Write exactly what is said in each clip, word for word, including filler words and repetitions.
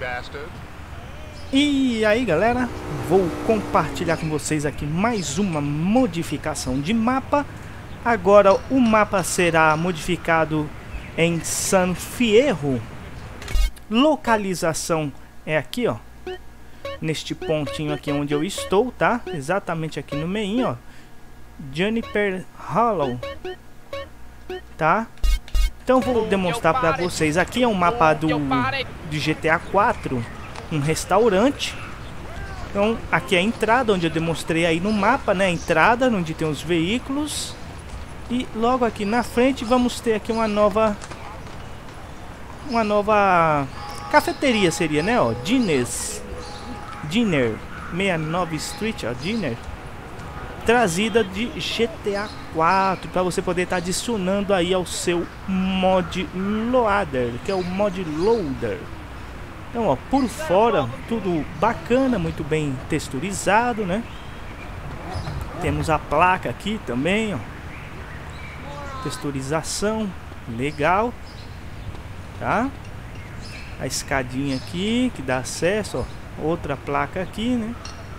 E aí galera, vou compartilhar com vocês aqui mais uma modificação de mapa. Agora o mapa será modificado em San Fierro. Localização é aqui, ó, neste pontinho aqui onde eu estou, tá? Exatamente aqui no meio, ó, Juniper Hollow, tá? Então vou demonstrar para vocês. Aqui é um mapa do, do G T A quatro, um restaurante. Então aqui é a entrada, onde eu demonstrei aí no mapa, né? A entrada onde tem os veículos. E logo aqui na frente vamos ter aqui uma nova uma nova cafeteria, seria, né? Ó, Diners Dinner sessenta e nove Street, ó, Dinner, trazida de G T A quatro, para você poder estar tá adicionando aí ao seu mod loader, que é o mod loader. Então, ó, por fora tudo bacana, muito bem texturizado, né? Temos a placa aqui também, ó, texturização legal, tá? A escadinha aqui que dá acesso, ó, outra placa aqui, né?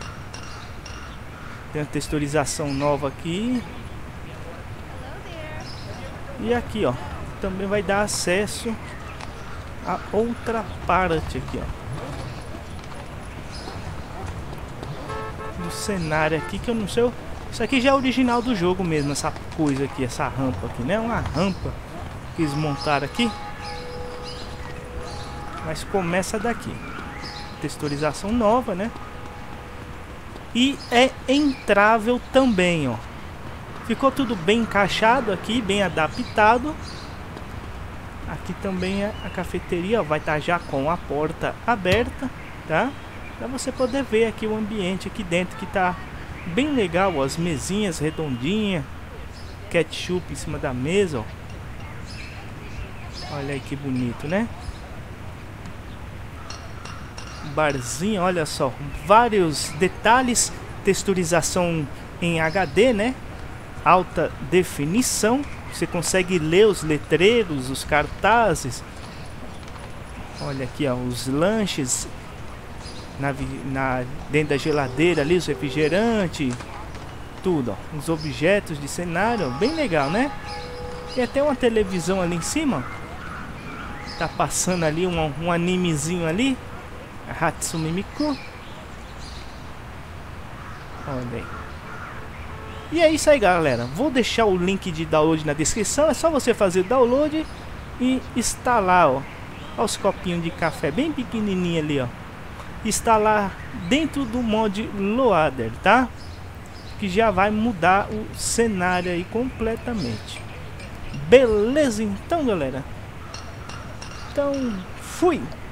Tem a texturização nova aqui. E aqui, ó, também vai dar acesso a outra parte aqui, ó, do cenário aqui, que eu não sei. Isso aqui já é original do jogo mesmo, essa coisa aqui, essa rampa aqui, né? Uma rampa que eles montaram aqui. Mas começa daqui. Texturização nova, né? E é entrável também, ó. Ficou tudo bem encaixado aqui, bem adaptado. Aqui também é a cafeteria, ó, vai estar já com a porta aberta, tá? Para você poder ver aqui o ambiente aqui dentro, que tá bem legal, ó, as mesinhas redondinhas, ketchup em cima da mesa, ó. Olha aí que bonito, né? Barzinho, olha só, vários detalhes, texturização em H D, né? Alta definição. Você consegue ler os letreiros, os cartazes. Olha aqui, ó, os lanches na, na, dentro da geladeira ali, os refrigerantes, tudo, ó, os objetos de cenário, bem legal, né? Tem até uma televisão ali em cima. Tá passando ali um, um animezinho ali, a Hatsune Miku. Olha aí. E é isso aí, galera. Vou deixar o link de download na descrição. É só você fazer o download e instalar, ó. Olha os copinhos de café bem pequenininho ali, ó. Instalar dentro do mod loader, tá? Que já vai mudar o cenário aí completamente. Beleza então, galera? Então, fui!